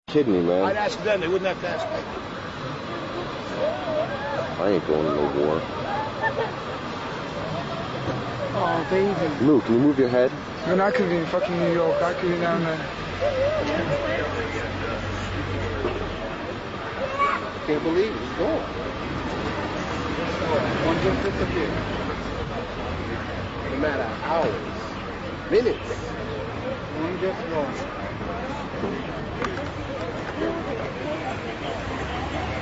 Kidding me, man. I'd ask them. They wouldn't have to ask me. I ain't going to no war. Oh, baby. Luke, can you move your head? Man, I could be in fucking New York. I could be down there. Can't believe it. He's gone. One just disappeared. No matter hours, minutes. One just gone.